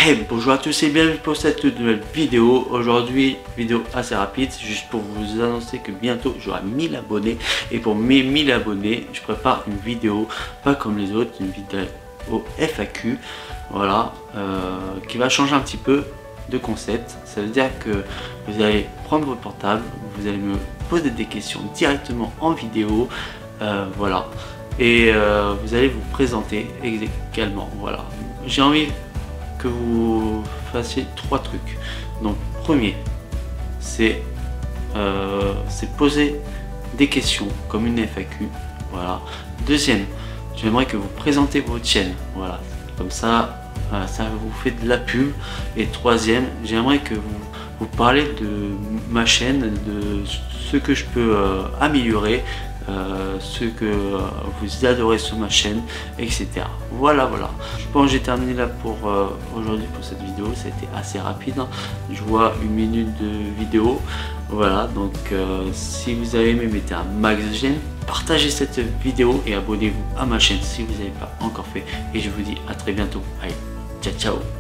Hey, bonjour à tous et bienvenue pour cette nouvelle vidéo. Aujourd'hui, vidéo assez rapide, c'est juste pour vous annoncer que bientôt j'aurai 1000 abonnés. Et pour mes 1000 abonnés, je prépare une vidéo, pas comme les autres, une vidéo FAQ, voilà, qui va changer un petit peu de concept. Ça veut dire que vous allez prendre votre portable, vous allez me poser des questions directement en vidéo, voilà. Et vous allez vous présenter également, voilà. J'ai envie que vous fassiez 3 trucs. Donc premier, c'est poser des questions comme une FAQ, voilà. Deuxième, j'aimerais que vous présentez votre chaîne, voilà, comme ça ça vous fait de la pub. Et troisième, j'aimerais que vous parlez de ma chaîne, de ce que je peux améliorer, ce que vous adorez sur ma chaîne, etc. Voilà. Je pense que j'ai terminé là pour aujourd'hui pour cette vidéo. Ça a été assez rapide, hein. Je vois 1 minute de vidéo. Voilà, donc si vous avez aimé, mettez un max de j'aime, partagez cette vidéo et abonnez-vous à ma chaîne si vous n'avez pas encore fait. Et je vous dis à très bientôt. Allez, ciao.